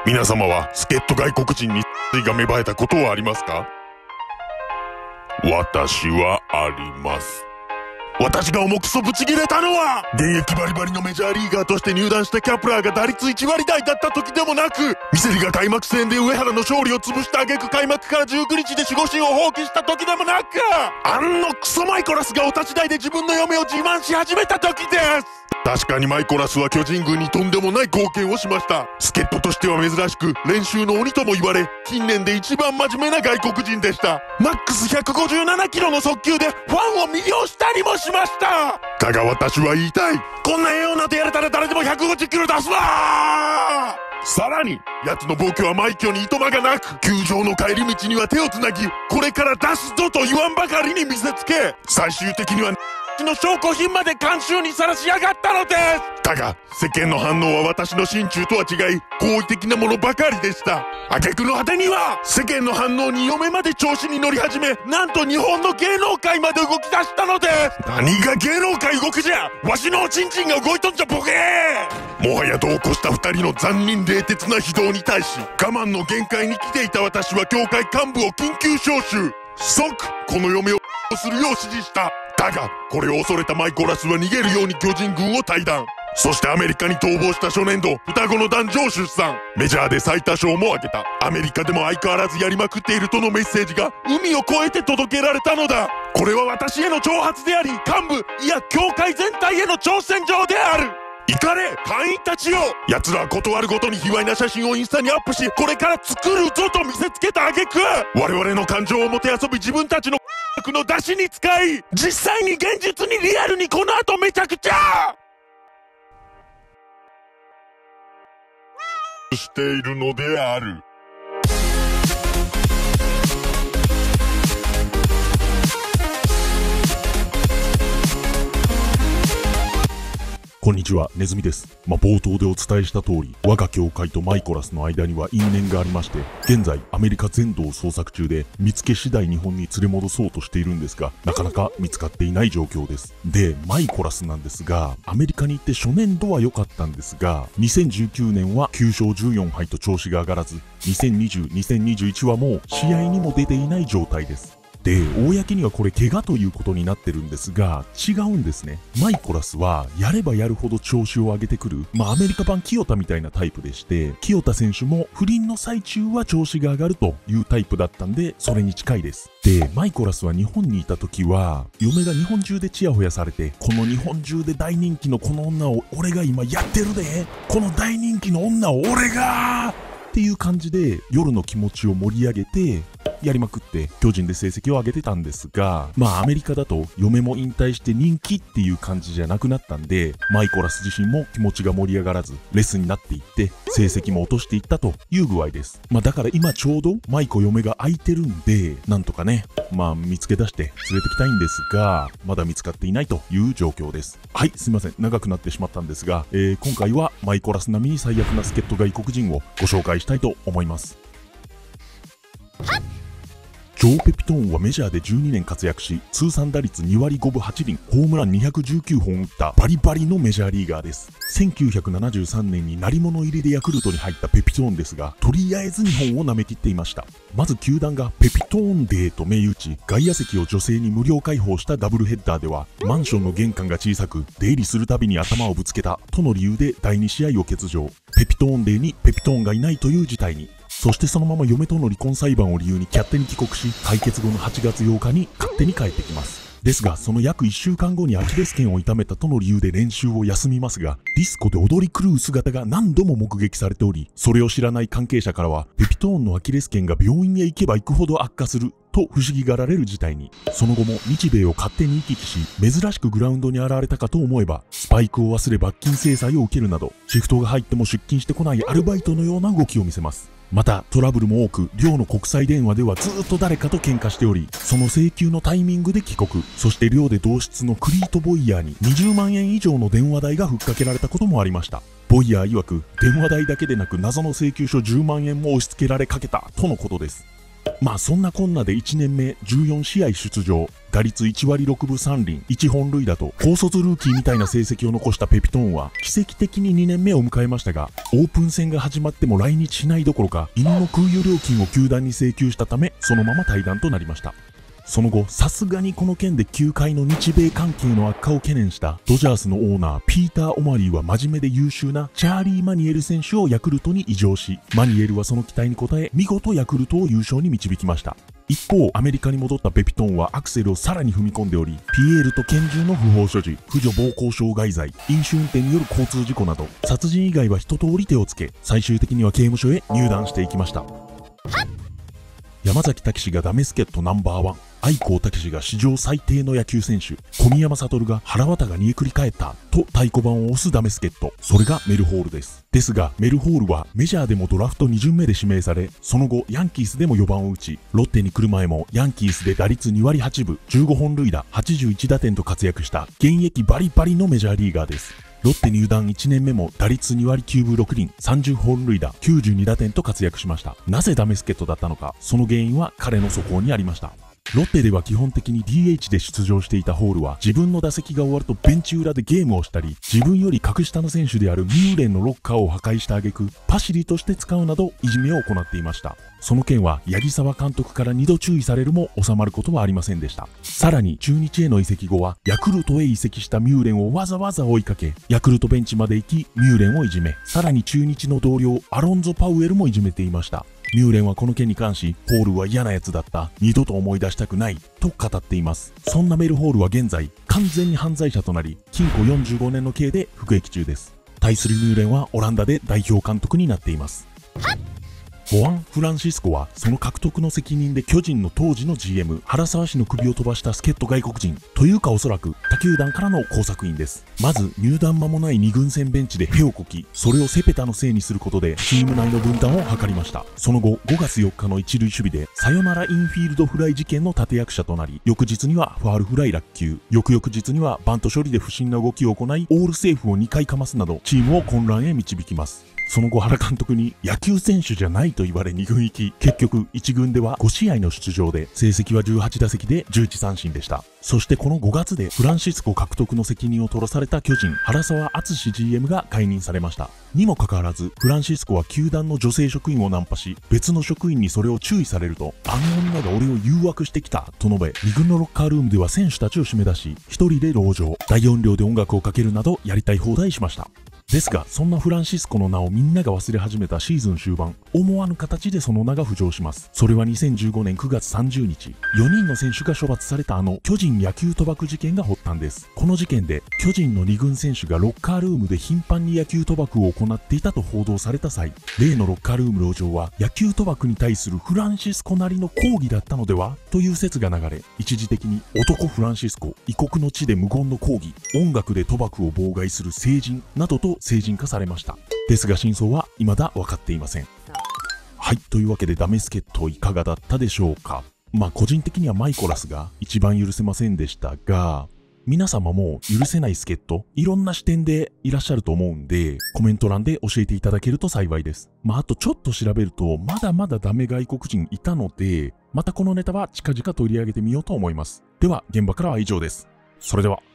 皆様は助っ人外国人にが芽生えたことはありますか？私はあります。私が重くそブチギレたのは、現役バリバリのメジャーリーガーとして入団したキャプラーが打率1割台だった時でもなく、ミセリが開幕戦で上原の勝利を潰した挙句開幕から19日で守護神を放棄した時でもなく、あんのクソマイコラスがお立ち台で自分の嫁を自慢し始めた時です。確かにマイコラスは巨人軍にとんでもない貢献をしました。助っ人としては珍しく練習の鬼とも言われ、近年で一番真面目な外国人でした。マックス157キロの速球でファンを魅了したりもしました。だが私は言いたい。こんな栄養なんてやれたら誰でも150キロ出すわー。さらに、奴の暴挙は枚挙にいとまがなく、球場の帰り道には手をつなぎ、これから出すぞと言わんばかりに見せつけ、最終的にはの証拠品まで監修にさらしやがったのです。だが世間の反応は私の心中とは違い、好意的なものばかりでした。挙句の果てには世間の反応に嫁まで調子に乗り始め、なんと日本の芸能界まで動き出したのです。何が芸能界動くじゃ、わしのおちんちんが動いとんじゃボケー。もはや度を越した二人の残忍冷徹な非道に対し、我慢の限界に来ていた私は協会幹部を緊急招集。即この嫁をするよう指示した。だがこれを恐れたマイコラスは逃げるように巨人軍を退団。そしてアメリカに逃亡した初年度、双子の男女を出産。メジャーで最多勝も挙げた。アメリカでも相変わらずやりまくっているとのメッセージが海を越えて届けられたのだ。これは私への挑発であり、幹部いや協会全体への挑戦状である。行かれ会員たちよ。奴らは断るごとに卑猥な写真をインスタにアップし、これから作るぞと見せつけた挙句、我々の感情をもてあそび自分たちのの出しに使い、実際に現実にリアルにこの後めちゃくちゃしているのである。 こんにちは、ネズミです。冒頭でお伝えした通り、我が教会とマイコラスの間には因縁がありまして、現在アメリカ全土を捜索中で、見つけ次第日本に連れ戻そうとしているんですが、なかなか見つかっていない状況です。で、マイコラスなんですが、アメリカに行って初年度は良かったんですが、2019年は9勝14敗と調子が上がらず、2020、2021はもう試合にも出ていない状態です。で、公にはこれ怪我ということになってるんですが、違うんですね。マイコラスはやればやるほど調子を上げてくる、アメリカ版清田みたいなタイプでして、清田選手も不倫の最中は調子が上がるというタイプだったんで、それに近いです。で、マイコラスは日本にいた時は、嫁が日本中でチヤホヤされて、この日本中で大人気のこの女を俺が今やってるで、この大人気の女を俺がっていう感じで夜の気持ちを盛り上げてやりまくって巨人で成績を上げてたんですが、アメリカだと嫁も引退して人気っていう感じじゃなくなったんで、マイコラス自身も気持ちが盛り上がらずレスになっていって成績も落としていったという具合です。だから今ちょうどマイコ嫁が空いてるんで、なんとかね見つけ出して連れてきたいんですが、まだ見つかっていないという状況です。はい、すいません、長くなってしまったんですが、今回はマイコラス並みに最悪な助っ人外国人をご紹介したいと思います。ジョー・ペピトーンはメジャーで12年活躍し、通算打率2割5分8厘、ホームラン219本打ったバリバリのメジャーリーガーです。1973年に鳴り物入りでヤクルトに入ったペピトーンですが、とりあえず日本を舐めきっていました。まず球団がペピトーンデーと銘打ち、外野席を女性に無料開放したダブルヘッダーでは、マンションの玄関が小さく、出入りするたびに頭をぶつけたとの理由で第2試合を欠場。ペピトーンデーにペピトーンがいないという事態に。そしてそのまま嫁との離婚裁判を理由に勝手に帰国し、解決後の8月8日に勝手に帰ってきます。ですが、その約1週間後にアキレス腱を痛めたとの理由で練習を休みますが、ディスコで踊り狂う姿が何度も目撃されており、それを知らない関係者からは、ペピトーンのアキレス腱が病院へ行けば行くほど悪化すると不思議がられる事態に。その後も日米を勝手に行き来し、珍しくグラウンドに現れたかと思えば、スパイクを忘れ罰金制裁を受けるなど、シフトが入っても出勤してこないアルバイトのような動きを見せます。またトラブルも多く、寮の国際電話ではずっと誰かと喧嘩しており、その請求のタイミングで帰国。そして寮で同室のクリート・ボイヤーに20万円以上の電話代がふっかけられたこともありました。ボイヤー曰く、電話代だけでなく謎の請求書10万円も押し付けられかけたとのことです。 そんなこんなで1年目14試合出場、打率1割6分3厘1本塁打と高卒ルーキーみたいな成績を残したペピトーンは奇跡的に2年目を迎えましたが、オープン戦が始まっても来日しないどころか犬の空輸料金を球団に請求したため、そのまま退団となりました。その後、さすがにこの件で球界の日米関係の悪化を懸念したドジャースのオーナーピーター・オマリーは真面目で優秀なチャーリー・マニエル選手をヤクルトに移譲し、マニエルはその期待に応え見事ヤクルトを優勝に導きました。一方、アメリカに戻ったペピトーンはアクセルをさらに踏み込んでおり、ピエールと拳銃の不法所持、扶助暴行傷害罪、飲酒運転による交通事故など殺人以外は一通り手をつけ、最終的には刑務所へ入団していきました。山崎武司がダメ助っ人ナンバーワン、愛光武司が史上最低の野球選手、小宮山悟が腹渡が煮えくり返ったと太鼓判を押すダメ助っ人、それがメルホールです。ですがメルホールはメジャーでもドラフト2巡目で指名され、その後ヤンキースでも4番を打ち、ロッテに来る前もヤンキースで打率2割8分15本塁打81打点と活躍した現役バリバリのメジャーリーガーです。ロッテ入団1年目も打率2割9分6厘30本塁打92打点と活躍しました。なぜダメ助っ人だったのか、その原因は彼の素行にありました。ロッテでは基本的に DH で出場していたホールは、自分の打席が終わるとベンチ裏でゲームをしたり、自分より格下の選手であるミューレンのロッカーを破壊した挙句、パシリとして使うなどいじめを行っていました。その件は八木沢監督から2度注意されるも収まることはありませんでした。さらに中日への移籍後はヤクルトへ移籍したミューレンをわざわざ追いかけ、ヤクルトベンチまで行きミューレンをいじめ、さらに中日の同僚アロンゾ・パウエルもいじめていました。ミューレンはこの件に関し、ホールは嫌なやつだった、二度と思い出したくないと語っています。そんなメルホールは現在完全に犯罪者となり、禁錮45年の刑で服役中です。対するミューレンはオランダで代表監督になっています。ホアン・フランシスコはその獲得の責任で巨人の当時の GM 原沢氏の首を飛ばした助っ人外国人というか、おそらく他球団からの工作員です。まず入団間もない2軍戦ベンチで屁をこき、それをセペタのせいにすることでチーム内の分担を図りました。その後5月4日の一塁守備でサヨナラインフィールドフライ事件の立役者となり、翌日にはファールフライ落球、翌々日にはバント処理で不審な動きを行いオールセーフを2回かますなどチームを混乱へ導きます。その後原監督に野球選手じゃないと言われ2軍行き、結局1軍では5試合の出場で成績は18打席で11三振でした。そしてこの5月でフランシスコ獲得の責任を取らされた巨人原沢敦 GM が解任されました。にもかかわらずフランシスコは球団の女性職員をナンパし、別の職員にそれを注意されると、あの女が俺を誘惑してきたと述べ、2軍のロッカールームでは選手たちを締め出し、1人で籠城、大音量で音楽をかけるなどやりたい放題しました。ですがそんなフランシスコの名をみんなが忘れ始めたシーズン終盤、思わぬ形でその名が浮上します。それは2015年9月30日、4人の選手が処罰されたあの巨人野球賭博事件が発端です。この事件で巨人の2軍選手がロッカールームで頻繁に野球賭博を行っていたと報道された際、例のロッカールーム籠城は野球賭博に対するフランシスコなりの抗議だったのではという説が流れ、一時的に男フランシスコ異国の地で無言の抗議、音楽で賭博を妨害する成人などと成人化されました。ですが真相は未だ分かっていません。はい、というわけでダメ助っ人いかがだったでしょうか。個人的にはマイコラスが一番許せませんでしたが、皆様も許せない助っ人いろんな視点でいらっしゃると思うんで、コメント欄で教えていただけると幸いです。あとちょっと調べるとまだまだダメ外国人いたので、またこのネタは近々取り上げてみようと思います。では現場からは以上です。それでは。